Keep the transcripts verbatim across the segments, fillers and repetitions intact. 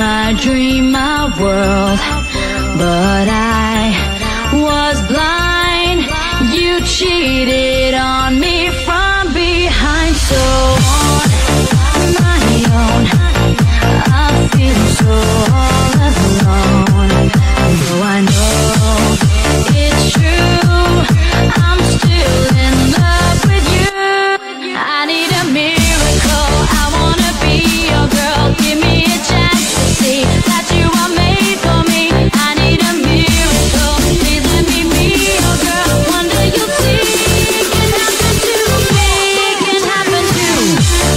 my dream, my world, but I was blind. You cheated on me from behind. So on my own, I feel so all alone. Though I know it's true, I'm still in love with you. I need a miracle, I wanna be your girl. Give me a chance to see that you are made for me. I need a miracle, please let me be your girl. One day you'll see it can happen to me, it can happen to me.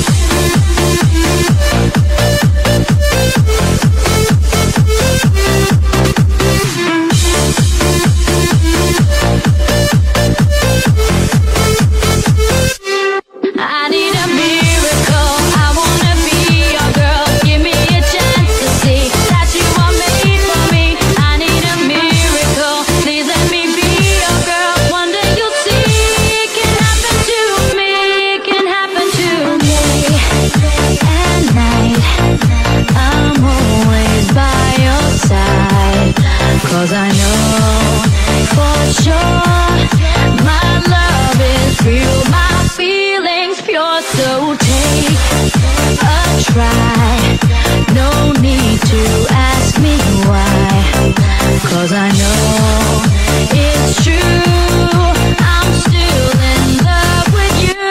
I need a miracle, I wanna be your girl. Give me a chance to see that you are made for me. I need a miracle, please let me be your girl. One day you'll see it can happen to me, it can happen to me. At night, I'm always by your side, 'cause I know for sure my love is real, my feelings pure. So take a try, no need to ask me why, 'cause I know it's true, I'm still in love with you.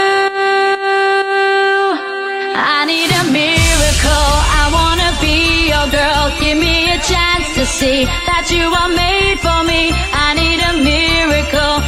I need a miracle, I wanna be your girl. Give me a chance to see that you are made for me. I need a miracle,